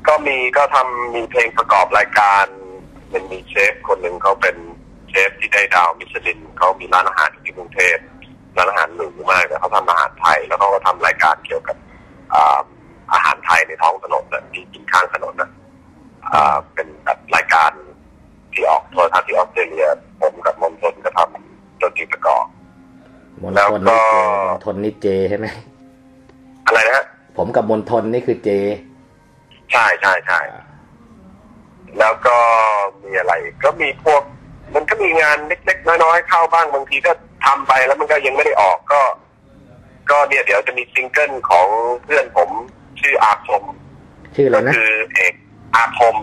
ก็ทำมีเพลงประกอบรายการมันมีเชฟคนหนึ่งเขาเป็นเชฟที่ได้ดาวมิชลินเขามีร้านอาหารที่กรุงเทพร้านอาหารหรูมากแต่เขาทำอาหารไทยแล้วเขาก็ทำรายการเกี่ยวกับอาหารไทยในท้องถนนนะที่กินข้างถนนนะเป็นแบบรายการที่ออกโทรทัศน์ที่ออสเตรเลียผมกับมนทนก็ทำดนตรีประกอบแล้วก็มนทนนี่เจใช่ไหมอะไรนะฮะผมกับมนทนนี่คือเจใช่แล้วก็มีอะไรก็มีพวกมันก็มีงานเล็กๆน้อยๆเข้าบ้างบางทีก็ทำไปแล้วมันก็ยังไม่ได้ออกก็เนี่ยเดี๋ยวจะมีซิงเกิลของเพื่อนผมชื่ออาคมชื่ออะไรนะคือเอกอาคม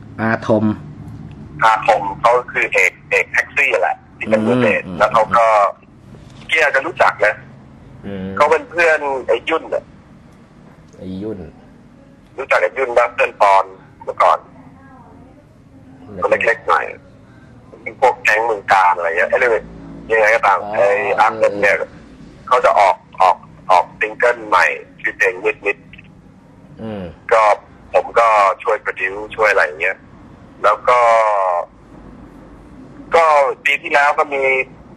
เขาคือเอกแท็กซี่แหละที่เป็นมือเบสแล้วเขาก็เกี่ยจะรู้จักนะเขาเป็นเพื่อนไอ้ยุ่นอ่ะไอ้ยุ่นรู้จักไอ้ยุ่นบ้างเพื่อนปอนเมื่อก่อนตัวเล็กๆหน่อยเป็นพวกแก๊งเมืองการอะไรเงี้ยยังไงก็ตามไอ้อาร์เซนเนี่ยเขาจะออกซิงเกิลใหม่ชื่อเพลงนิดก็ผมก็ช่วยโปรดิวซ์ช่วยอะไรเงี้ยแล้วก็ปีที่แล้วก็มี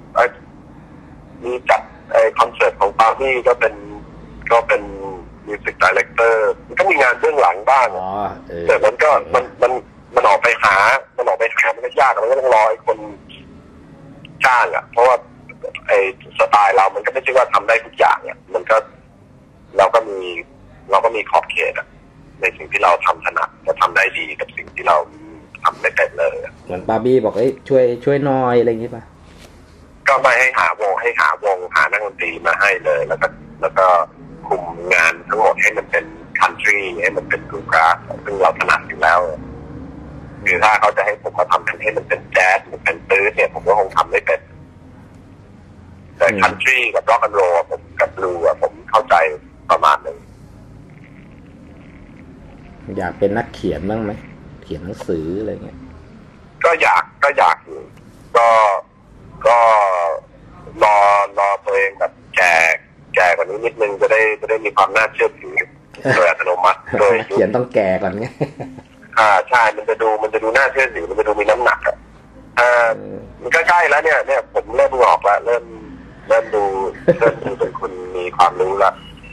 จัดคอนเสิร์ตของปาร์ตี้ก็เป็นมิวสิกไดเรคเตอร์มันก็มีงานเบื้องหลังบ้างแต่มันก็มันออกไปหามันก็ยากมันก็ต้องรอไอ้คนจ้างอ่ะเพราะว่าไอ้สไตล์เรามันก็ไม่ใช่ว่าทำได้ทุกอย่างอ่ะมันก็เราก็มีขอบเขตอ่ะในสิ่งที่เราทำถนัดจะทำได้ดีกับสิ่งที่เราทำไม่เป็นเลยเหมือนบาร์บี้บอกช่วยน้อยอะไรอย่างนี้ป่ะก็ไม่ให้หาวงหานักดนตรีมาให้เลยแล้วก็คุมงานทั้งหมดให้มันเป็นคันทรีให้มันเป็นบลูกราสซึ่งเราถนัดอยู่แล้วคือถ้าเขาจะให้ผมมาทำให้มันเป็นแจ๊สหรือเป็นตื้อเนี่ยผมก็คงทำไม่เป็นแต่คันทรีกับร็อกแอนด์โรลผมกับบลูผมเข้าใจประมาณนึงอยากเป็นนักเขียนบ้างไหมเขียนหนังสืออะไรเงี้ยก็อยากอยู่ก็รอตัวเองแบบแก่กว่านี้นิดนึงจะได้มีความน่าเชื่อถือโดยอัตโนมัติโดยเขียนต้องแก่ก่อนไงใช่มันจะดูน่าเชื่อถือมันจะดูมีน้ำหนักอ่ะมันใกล้ๆแล้วเนี่ยผมเริ่มงอกแล้วเริ่มดูเป็นคนมีความรู้ละ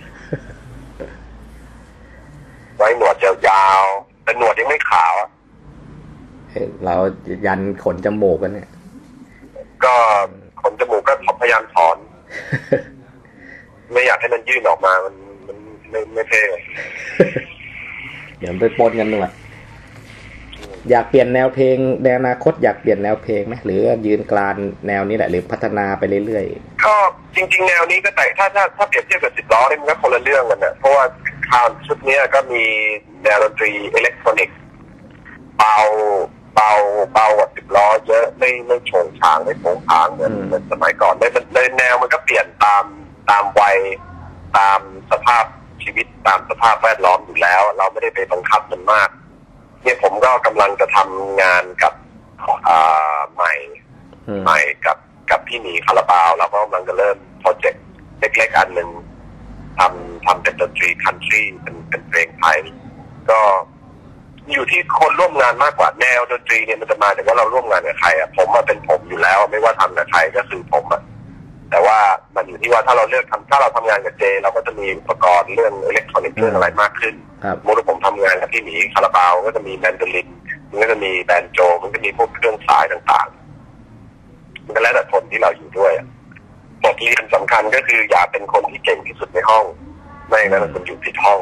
ไว้หนวดยาวๆแต่หนวดยังไม่ขาวเรายันขนจมูกกันเนี่ยก็ขนจมูกก็พยายามถอนไม่อยากให้มันยื่นออกมามันไม่เท่เดี๋ยวไปปนกันด้วยอยากเปลี่ยนแนวเพลงในอนาคตอยากเปลี่ยนแนวเพลงไหมหรือยืนกลานแนวนี้แหละหรือพัฒนาไปเรื่อยๆก็จริงๆแนวนี้ก็แต่ถ้าเปรียบเทียบกับ10 ล้อนี่มันก็คนละเรื่องกันนะเพราะว่าคราวชุดนี้ก็มีแนวดนตรีอิเล็กทรอนิกส์เบากว่า10 ล้อเยอะไม่โฉงฉางไม่โผงผางเหมือนสมัยก่อนเลยแนวมันก็เปลี่ยนตามวัยตามสภาพชีวิตตามสภาพแวดล้อมอยู่แล้วเราไม่ได้ไปบังคับมันมากเนี่ยผมก็กำลังจะทำงานกับใหม่กับพี่หมีคาราบาวเราก็กำลังจะเริ่มโปรเจกต์เล็กๆอันหนึ่งทำเป็นดนตรีคันทรีเป็นเพลงไทยก็อยู่ที่คนร่วมงานมากกว่าแนวดนตรีเนี่ยมันจะมาจากว่าเราร่วมงานกับใครอ่ะผมเป็นผมอยู่แล้วไม่ว่าทำกับใครก็คือผมอ่ะแต่ว่ามันอยู่ที่ว่าถ้าเราทำงานกับเจเราก็จะมีอุปกรณ์เรื่องอิเล็กทรอนิกส์เรื่องอะไรมากขึ้นเมื่อผมทำงานกับพี่หมีคาราบาวก็จะมีแมนโดลินมันก็จะมีแบนโจมันก็มีพวกเครื่องสายต่างๆมันก็แล้วแต่คนที่เราอยู่ด้วยบทเรียนสำคัญก็คืออย่าเป็นคนที่เก่งที่สุดในห้องไม่งั้นคุณอยู่ผิดห้อง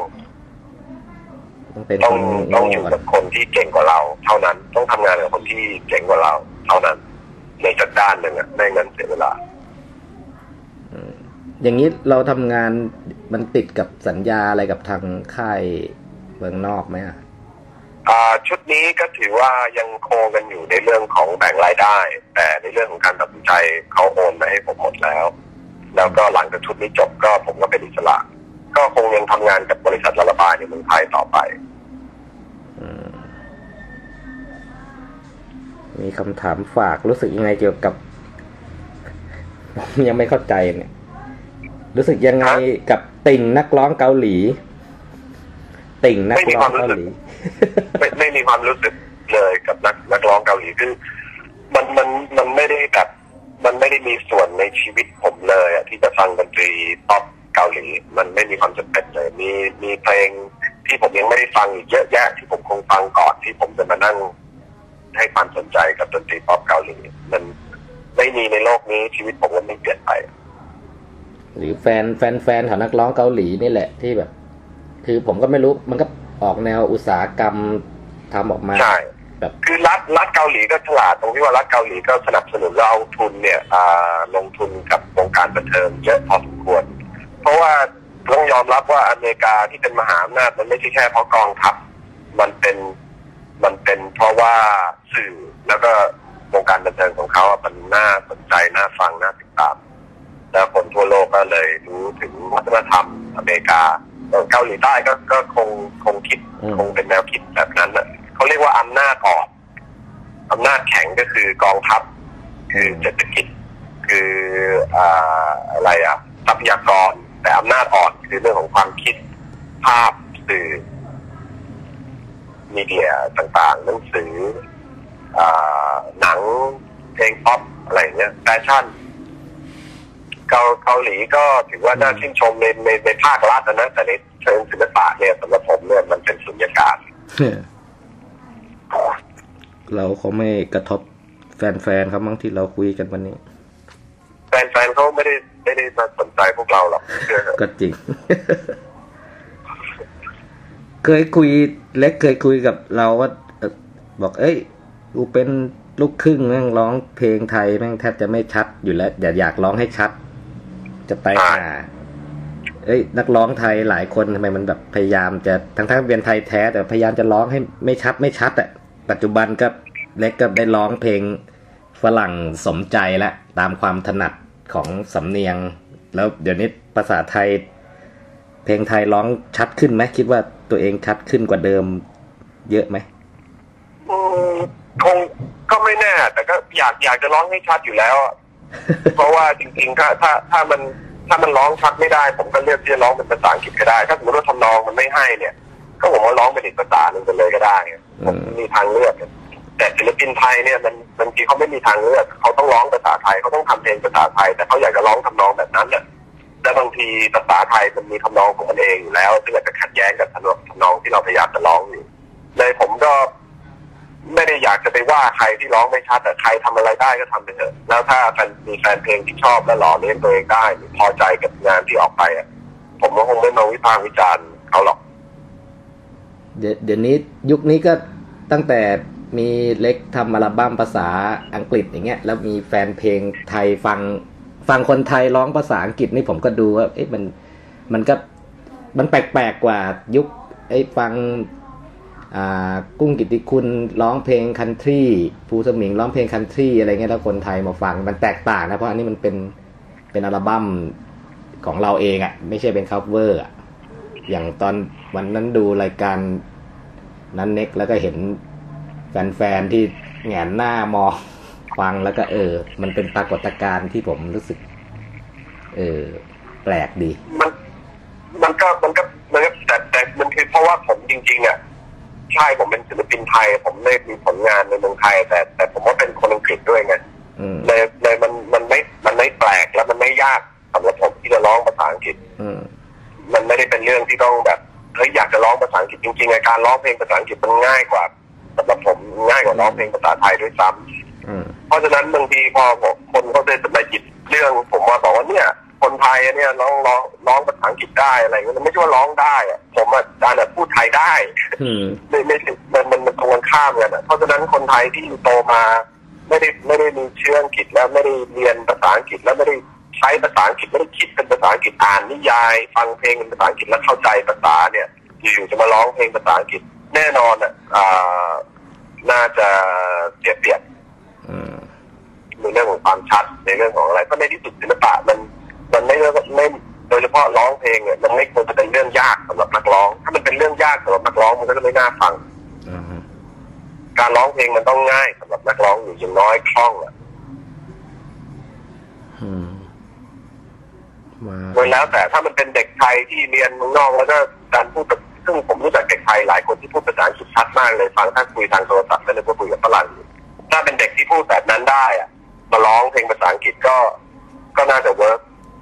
ต้องอยู่กับคนที่เก่งกว่าเราเท่านั้นต้องทำงานกับคนที่เก่งกว่าเราเท่านั้นในจัดด้านหนึ่งไม่งั้นเสียเวลาอย่างนี้เราทำงานมันติดกับสัญญาอะไรกับทางค่ายเมืองนอกไหมชุดนี้ก็ถือว่ายังโคกันอยู่ในเรื่องของแบ่งรายได้แต่ในเรื่องของการตัดสินใจเขาโอนมาให้ผมหมดแล้วก็หลังจากชุดนี้จบก็ผมก็เป็นอิสระก็คงยังทำงานกับบริษัทระบายในเมืองไทยต่อไปมีคำถามฝากรู้สึกยังไงเกี่ยวกับยังไม่เข้าใจเนี่ยรู้สึกยังไงกับติ่งนักร้องเกาหลีติ่งนักร้องเกาหลีไม่มีความรู้สึกเลยกับนักร้องเกาหลีคือมันไม่ได้แบบมันไม่ได้มีส่วนในชีวิตผมเลยอะที่จะฟังดนตรีป๊อปเกาหลีมันไม่มีความจำเป็นเลยมีเพลงที่ผมยังไม่ได้ฟังอีกเยอะแยะที่ผมคงฟังก่อนที่ผมจะมานั่งให้ความสนใจกับดนตรีป๊อปเกาหลีมันไม่มีในโลกนี้ชีวิตผมมันไม่เปลี่ยนไปหรือแฟนของนักร้องเกาหลีนี่แหละที่แบบคือผมก็ไม่รู้มันก็ออกแนวอุตสาหกรรมทำออกมาใช่แบบคือรัฐเกาหลีก็ฉลาดตรงที่ว่ารัฐเกาหลีก็สนับสนุนแล้วเอาทุนเนี่ยลงทุนกับวงการบันเทิงเยอะพอสมควรเพราะว่าต้องยอมรับว่าอเมริกาที่เป็นมหาอำนาจมันไม่ใช่แค่เพราะกองทัพมันเป็นเพราะว่าสื่อแล้วก็วงการบันเทิงของเขามันน่าสนใจน่าฟังน่าติดตามแล้วคนทั่วโลกก็เลยรู้ถึงวัฒนธรรมอเมริกาเกาหลีใต้ก็คงคิดคงเป็นแนวคิดแบบนั้นน่ะเขาเรียกว่าอำนาจอ่อนอำนาจแข็งก็คือกองทัพคือเศรษฐกิจคืออะไรทรัพยากรแต่อำนาจอ่อนคือเรื่องของความคิดภาพสื่อมีเดียต่างๆหนังสือหนังเพลงป๊อปอะไรเงี้ยแฟชั่นเกาหลีก็ถือว่าน่าชื่นชมในภาครัฐนะแต่ในเชิงศิลปะเนี่ยสำหรับผมเนี่ยมันเป็นสุญญากาศเราเขาไม่กระทบแฟนเขาบ้างที่เราคุยกันวันนี้แฟนเขาไม่ได้มาสนใจพวกเราหรอกก็จริง เคยคุยกับเราว่าบอกกูเป็นลูกครึ่งแม่งร้องเพลงไทยแม่งแทบจะไม่ชัดอยู่แล้วอยากร้องให้ชัดจะไปนักร้องไทยหลายคนทำไมมันแบบพยายามจะทั้งเรียนไทยแท้แต่พยายามจะร้องให้ไม่ชัดอ่ะปัจจุบันก็เล็กก็ได้ร้องเพลงฝรั่งสมใจแล้วตามความถนัดของสำเนียงแล้วเดี๋ยวนี้ภาษาไทยเพลงไทยร้องชัดขึ้นไหมคิดว่าตัวเองชัดขึ้นกว่าเดิมเยอะไหมคงก็ไม่แน่แต่ก็อยากจะร้องให้ชัดอยู่แล้ว เพราะว่าจริงๆถ้ามันร้องชัดไม่ได้ผมก็เลือกที่จะร้องเป็นภาษาอังกฤษก็ได้ถ้าสมมติว่าทำนองมันไม่ให้เนี่ยก็ผมว่าร้องเป็นอีกภาษาหนึ่งไปเลยก็ได้ผมมีทางเลือกแต่ศิลปินไทยเนี่ยมันบางทีเขาไม่มีทางเลือกเขาต้องร้องภาษาไทยเขาต้องทำเพลงภาษาไทยแต่เขาอยากจะร้องทำนองแบบนั้นเนี่ยแต่บางทีภาษาไทยมันมีทำนองของมันเองอยู่แล้วซึ่งอาจจะขัดแย้งกับทำนองที่เราพยายามจะร้องอยู่เลยผมก็ไม่ได้อยากจะไปว่าใครที่ร้องไม่ชัดแต่ใครทำอะไรได้ก็ทำไปเถอะแล้วถ้ามีแฟนเพลงที่ชอบและหล่อเลี้ยงตัวเองได้หรือพอใจกับงานที่ออกไปผมก็คงไม่มาวิพากษ์วิจารณ์เขาหรอกเดี๋ยวนี้ยุคนี้ก็ตั้งแต่มีเล็กทำอัลบั้มภาษาอังกฤษอย่างเงี้ยแล้วมีแฟนเพลงไทยฟังคนไทยร้องภาษาอังกฤษนี่ผมก็ดูว่ามันก็มันแปลกกว่ายุคฟังกุ้งกิตติคุณร้องเพลงคันทรีภูสมิงร้องเพลงคันทรีอะไรเงี้ยแล้วคนไทยมาฟังมันแตกต่างนะเพราะอันนี้มันเป็นอัลบั้มของเราเองไม่ใช่เป็นคัฟเวอร์อย่างตอนวันนั้นดูรายการนั้นเน็กแล้วก็เห็นแฟนๆที่แหงนหน้ามองฟังแล้วก็มันเป็นปรากฏการณ์ที่ผมรู้สึกแปลกดีมันก็แต่มันคือเพราะว่าผมจริงๆใช่ผมเป็นศิลปินไทยผมได้มีผลงานในเมืองไทยแต่ผมว่าเป็นคนอังกฤษด้วยไงเลยมันไม่แปลกแล้วมันไม่ยากสำหรับผมที่จะร้องภาษาอังกฤษมันไม่ได้เป็นเรื่องที่ต้องแบบอยากจะร้องภาษาอังกฤษจริงๆการร้องเพลงภาษาอังกฤษมันง่ายกว่าสำหรับผมง่ายกว่าร้องเพลงภาษาไทยด้วยซ้ำเพราะฉะนั้นบางทีพอคนเขาได้มาหยิบเรื่องผมมาบอกว่าเนี่ยคนไทยเนี่ยร้องภาษาอังกฤษได้อะไรเงี้ยไม่ใช่ว่าร้องได้ผมพูดไทยได้ไม่มันตรงกันข้ามกันเพราะฉะนั้นคนไทยที่โตมาไม่ได้มีเชื้ออังกฤษแล้วไม่ได้เรียนภาษาอังกฤษแล้วไม่ได้ใช้ภาษาอังกฤษไม่ได้คิดเป็นภาษาอังกฤษอ่านนิยายฟังเพลงเป็นภาษาอังกฤษแล้วเข้าใจภาษาเนี่ยอยู่จะมาร้องเพลงภาษาอังกฤษแน่นอนน่าจะเสียเปรียบในเรื่องของความชัดในเรื่องของอะไรเพราะในที่สุดศิลปะมันไม่โดยเฉพาะร้องเพลงเนี่ยมันไม่ควรจะเป็นเรื่องยากสำหรับนักร้องถ้ามันเป็นเรื่องยากสำหรับนักร้องมันก็จะไม่น่าฟังการร้องเพลงมันต้องง่ายสำหรับนักร้องอยู่อย่างน้อยคล่องโดยแล้วแต่ถ้ามันเป็นเด็กไทยที่เรียนเมืองนอกแล้วก็การพูดซึ่งผมรู้จักเด็กไทยหลายคนที่พูดภาษาอังกฤษชัดมากเลยฟังถ้าคุยทางโทรศัพท์แล้วเลยว่าคุยกับฝรั่งถ้าเป็นเด็กที่พูดแบบนั้นได้อะมาร้องเพลงภาษาอังกฤษก็น่าจะเวิร์ก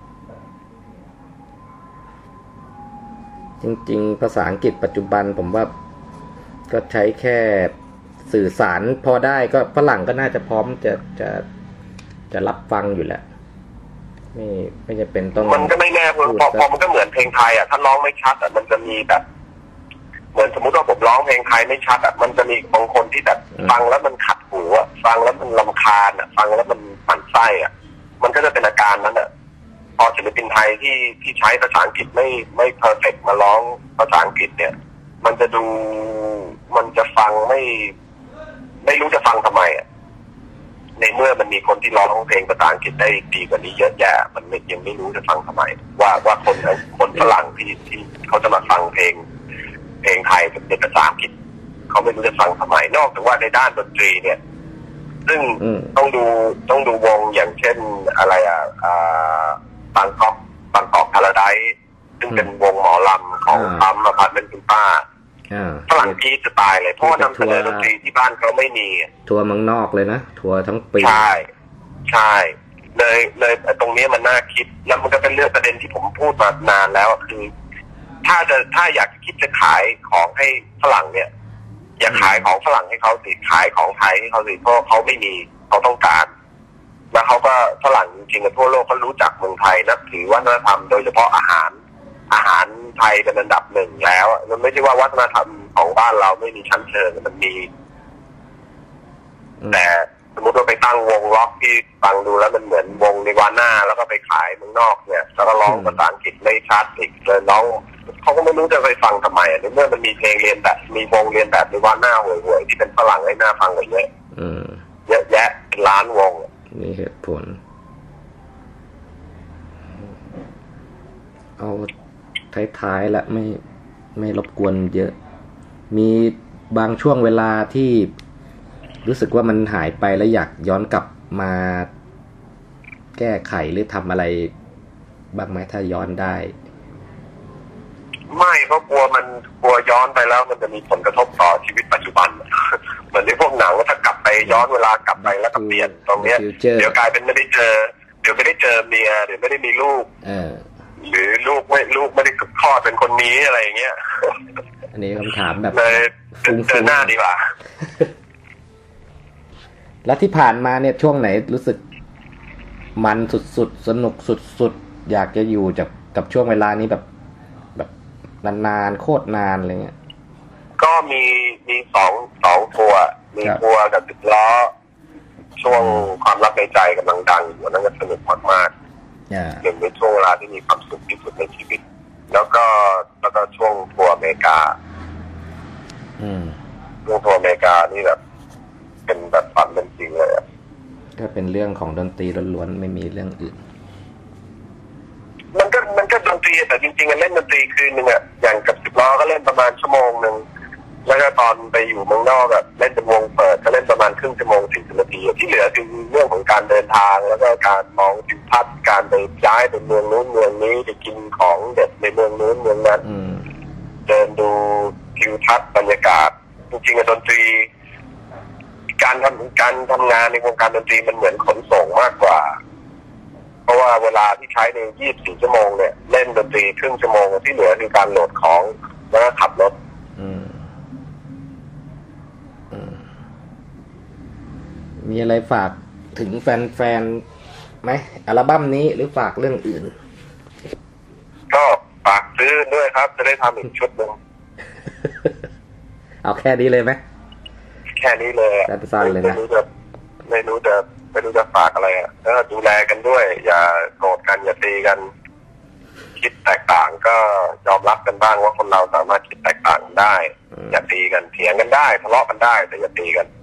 จริงๆภาษาอังกฤษปัจจุบันผมว่าก็ใช้แค่สื่อสารพอได้ก็ฝรั่งก็น่าจะพร้อมจะรับฟังอยู่แหละไม่จะเป็นต้องมันก็ไม่แน่พอมันก็เหมือนเพลงไทยอ่ะถ้าร้องไม่ชัดอ่ะมันจะมีแบบเหมือนสมมุติว่าผมร้องเพลงไทยไม่ชัดอ่ะมันจะมีบางคนที่แบบฟังแล้วมันขัดหูอ่ะฟังแล้วมันรำคาญอ่ะฟังแล้วมันหมั่นไส้อ่ะมันก็จะเป็นอาการนั้นอ่ะพอศิลปินไทยที่ใช้ภาษาอังกฤษไม่เพอร์เฟกต์มาร้องภาษาอังกฤษเนี่ยมันจะฟังไม่รู้จะฟังทำไมอ่ะในเมื่อมันมีคนที่ร้องเพลงภาษาอังกฤษได้ดีกว่านี้เยอะแยะมันยังไม่รู้จะฟังทำไมว่าคนฝรั่งที่เขาจะมาฟังเพลงไทยเป็นภาษาอังกฤษเขาไม่รู้จะฟังทำไมนอกจากว่าในด้านดนตรีเนี่ยซึ่งต้องดูวงอย่างเช่นอะไรบางกอกพาราไดซ์ซึ่งเป็นวงหมอลำของปั๊มอพาร์ตเมนต์คุณป้าฝรั่งพีจะตายเลยเพราะนำเสนอดนตรีที่บ้านเขาไม่มีทัวร์เมืองนอกเลยนะทัวร์ทั้งปีใช่เลยตรงนี้มันน่าคิดแล้วมันก็เป็นเรื่องประเด็นที่ผมพูดมานานแล้วคือถ้าอยากคิดจะขายของให้ฝรั่งเนี่ยอย่าขายของฝรั่งให้เขาสิขายของไทยให้เขาสิเพราะเขาไม่มีเขาต้องการแล้วเขาก็ฝรั่งจริงๆทั่วโลกเขารู้จักเมืองไทยนับถือวัฒนธรรมโดยเฉพาะอาหารไทยเป็นอันดับหนึ่งแล้วมันไม่ใช่ว่าวัฒนธรรมของบ้านเราไม่มีชั้นเชิงมันมีแต่สมมติว่าไปตั้งวงร็อกที่ฟังดูแล้วมันเหมือนวงนิวาน่าแล้วก็ไปขายเมืองนอกเนี่ยแล้วก็ร้องภาษาอังกฤษไม่ชัดอีกเลยร้องเขาก็ไม่รู้จะไปฟังทำไมในเมื่อมันมีเพลงเรียนแบบมีวงเรียนแบบนิวาน่าห่วยๆที่เป็นฝรั่งให้หน้าฟังกันเยอะเยอะแยะเป็นล้านวงนี่เหตุผลเอาท้ายๆละไม่รบกวนเยอะมีบางช่วงเวลาที่รู้สึกว่ามันหายไปแล้วอยากย้อนกลับมาแก้ไขหรือทำอะไรบ้างไหมถ้าย้อนได้ไม่เพราะกลัวย้อนไปแล้วมันจะมีผลกระทบต่อชีวิตปัจจุบันเหมือนในพวกหนังว่าถ้ากลับไปย้อนเวลากลับไปแล้วก็เปลี่ยนตรงเนี้ยเดี๋ยวกลายเป็นไม่ได้เจอเดี๋ยวไม่ได้เจอเมียเดี๋ยวไม่ได้มีลูกหรือลูกไม่ได้คลอดเป็นคนนี้อะไรอย่างเงี้ยอันนี้คำถามแบบเลยเจอหน้าดีกว่าแล้วที่ผ่านมาเนี่ยช่วงไหนรู้สึกมันสุดๆสนุกสุดๆอยากจะอยู่กับช่วงเวลานี้แบบนานๆโคตรนานอะไรเงี้ยก็มีสองทัวร์มีทัวร์กับ10 ล้อช่วงความรักในใจกำลังดังอยู่นั่นก็สนุกมากหนึ่งในช่วงเวลาที่มีความสุขที่สุดในชีวิตแล้วก็ช่วงทัวร์อเมริกาช่วงทัวร์อเมริกานี่แบบเป็นแบบฝันเป็นจริงเลยก็เป็นเรื่องของดนตรีล้วนๆไม่มีเรื่องอื่นมันก็ดนตรีแต่จริงๆเล่นดนตรีคืนนึงอ่ะอย่างกับ10 ล้อก็เล่นประมาณชั่วโมงนึงแล้วก็ตอนไปอยู่เมืองนอกแบบเล่นเป็นวงเปิดก็เล่นประมาณครึ่งชั่วโมง40 นาทีที่เหลือคือเรื่องของการเดินทางแล้วก็การมองทิวทัศน์การไปย้ายไปเมืองนู้นเมืองนี้ไปกินของเด็ดในเมืองนู้นเมืองนั้นเดินดูทิวทัศน์บรรยากาศจริงๆดนตรีการทำงานในวงการดนตรีมันเหมือนขนส่งมากกว่าเพราะว่าเวลาที่ใช้ใน24 ชั่วโมงเนี่ยเล่นดนตรีครึ่งชั่วโมงที่เหลือคือการโหลดของแล้วก็ขับรถมีอะไรฝากถึงแฟนๆไหมอัลบั้มนี้หรือฝากเรื่องอื่นก็ฝากซื้อด้วยครับจะได้ทำอีกชุดนึงเอาแค่นี้เลยไหมแค่นี้เลยสั้นๆเลยนะไม่รู้จะฝากอะไรอ่ะแล้วดูแลกันด้วยอย่าโกรธกันอย่าตีกันคิดแตกต่างก็ยอมรับกันบ้างว่าคนเราสามารถคิดแตกต่างได้อย่าตีกันเถียงกันได้ทะเลาะกันได้แต่อย่าตีกัน